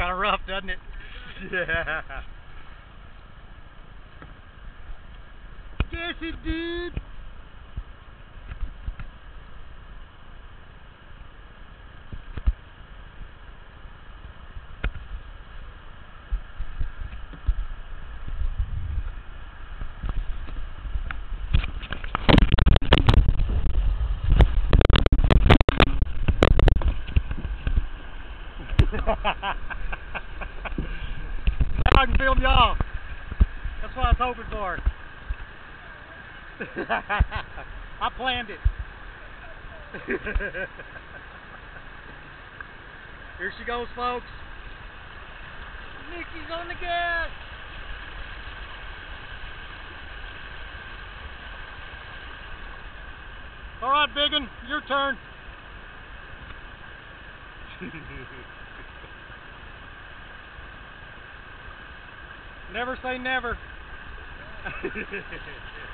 kind of rough, doesn't it? Yeah. Yes, it did. Now I can film y'all. That's what I was hoping for. I planned it. Here she goes, folks. Nikki's on the gas. All right, biggin, your turn. Never say never.